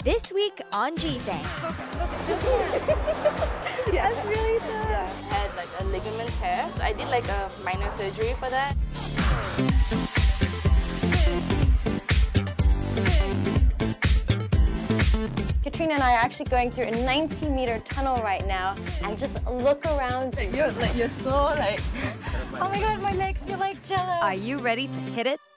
This week on G-Thang. Yeah. That's really tough. Yeah, I had like a ligament tear, so I did like a minor surgery for that. Katrina and I are actually going through a 90-meter tunnel right now, and just look around. You're so like, oh my god, my legs feel like jello. Are you ready to hit it?